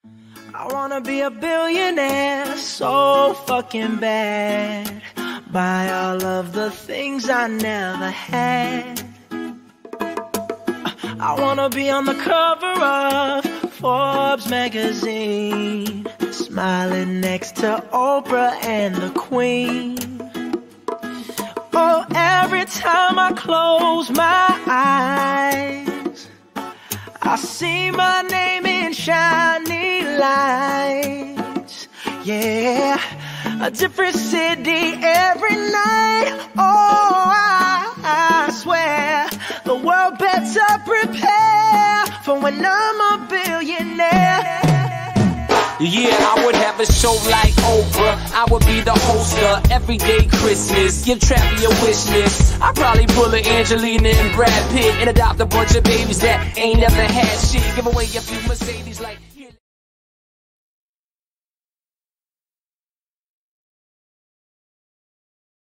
I wanna be a billionaire so fucking bad. Buy all of the things I never had. I wanna be on the cover of Forbes magazine, smiling next to Oprah and the Queen. Oh, every time I close my eyes, I see my name in shiny lights. Yeah, a different city every night. Oh, I swear the world better prepare for when I'm a billionaire. Yeah, I would have a show like Oprah. I would be the host of Everyday Christmas. Give Trappy a wish list. I'd probably pull a Angelina and Brad Pitt and adopt a bunch of babies that ain't never had shit. Give away a few Mercedes like